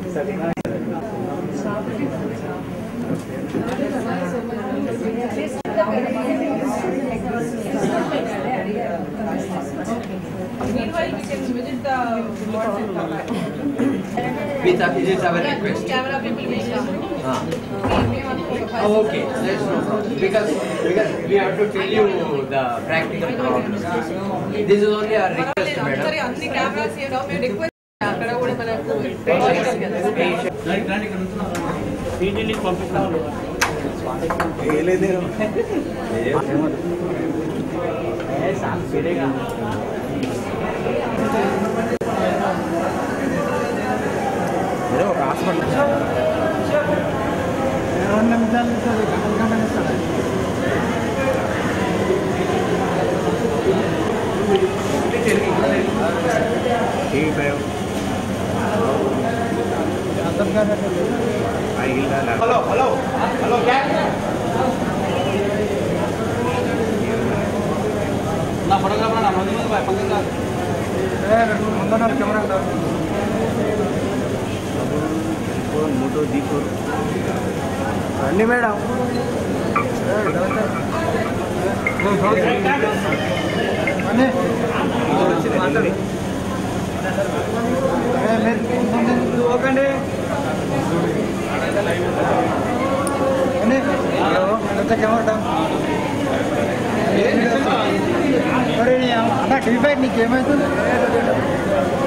Meanwhile, we can visit the board center. With is our request. Camera people will come. Oh, okay, that's no problem. Because we have to tell you the practical problems. This is only our request, madam. Sorry, only cameras here. Now we request. అక్కడ కూడా మనకు పీజీని పంపిస్తాను ఒక hospital 2 నిమిషాలు hello hello hello నా photographer నా ముందు పంపించా ముందు కెమెరా మోటో దీపు రండి మేడం మీరు ఓకండి కెమెరా అన్న టీవీ నీకేమవుతుంది